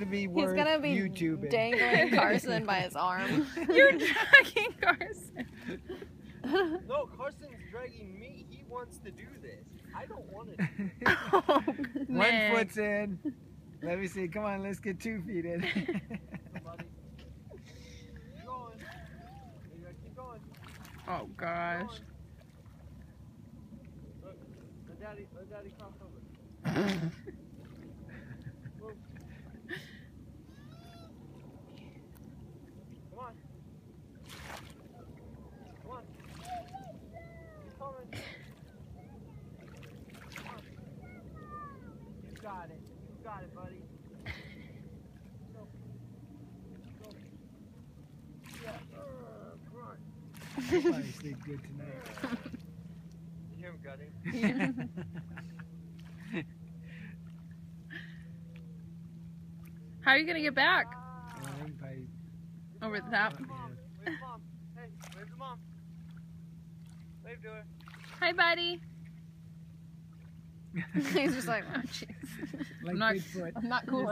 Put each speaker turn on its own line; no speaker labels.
He's
gonna be
YouTubing.
dangling Carson by his arm.
You're dragging Carson.
No, Carson's dragging me. He wants to do this. I don't want to do this.
Oh,
One
Nick.
foot's in. Let me see. Come on, let's get 2 feet in.
Somebody. Keep going. You gotta keep going.
Oh gosh.
Look, let daddy cross over. Whoa. Come on. Come on. Keep coming. Come on. You got it. You got it, buddy. Go. Go. Yeah. Come on.
Probably sleep good tonight.
You hear him gutting?
How are you gonna get back?
I think probably-
Over the top?
Where's mom? Where's mom? Hey, where's the mom? Wave to her.
Hi, buddy.
He's just like, oh, jeez.
like
not-
Bigfoot.
I'm not cool